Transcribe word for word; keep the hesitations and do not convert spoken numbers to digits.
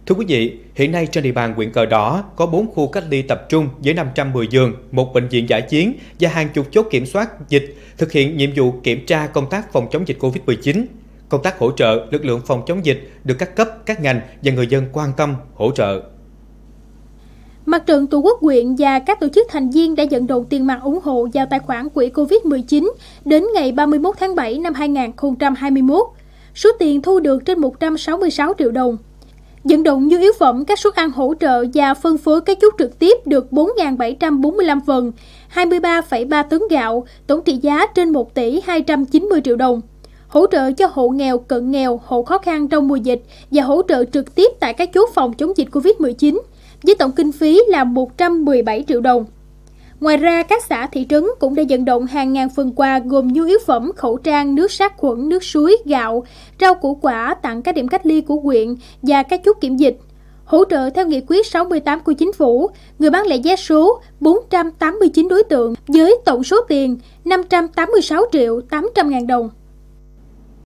Thưa quý vị, hiện nay trên địa bàn huyện Cờ Đỏ có bốn khu cách ly tập trung với năm trăm mười giường, một bệnh viện dã chiến và hàng chục chốt kiểm soát dịch, thực hiện nhiệm vụ kiểm tra công tác phòng chống dịch Covid mười chín. Công tác hỗ trợ lực lượng phòng chống dịch được các cấp, các ngành và người dân quan tâm, hỗ trợ. Mặt trận Tổ quốc huyện và các tổ chức thành viên đã vận động tiền mặt ủng hộ vào tài khoản quỹ Covid mười chín đến ngày ba mươi mốt tháng bảy năm hai nghìn không trăm hai mươi mốt. Số tiền thu được trên một trăm sáu mươi sáu triệu đồng. Vận động nhu yếu phẩm, các suất ăn hỗ trợ và phân phối các chốt trực tiếp được bốn nghìn bảy trăm bốn mươi lăm phần, hai mươi ba phẩy ba tấn gạo, tổng trị giá trên một tỷ hai trăm chín mươi triệu đồng. Hỗ trợ cho hộ nghèo, cận nghèo, hộ khó khăn trong mùa dịch và hỗ trợ trực tiếp tại các chốt phòng chống dịch Covid mười chín, với tổng kinh phí là một trăm mười bảy triệu đồng. Ngoài ra, các xã thị trấn cũng đã vận động hàng ngàn phần quà gồm nhu yếu phẩm, khẩu trang, nước sát khuẩn, nước suối, gạo, rau củ quả tặng các điểm cách ly của huyện và các chốt kiểm dịch. Hỗ trợ theo nghị quyết sáu mươi tám của Chính phủ, người bán lẻ vé số bốn trăm tám mươi chín đối tượng với tổng số tiền năm trăm tám mươi sáu triệu tám trăm ngàn đồng.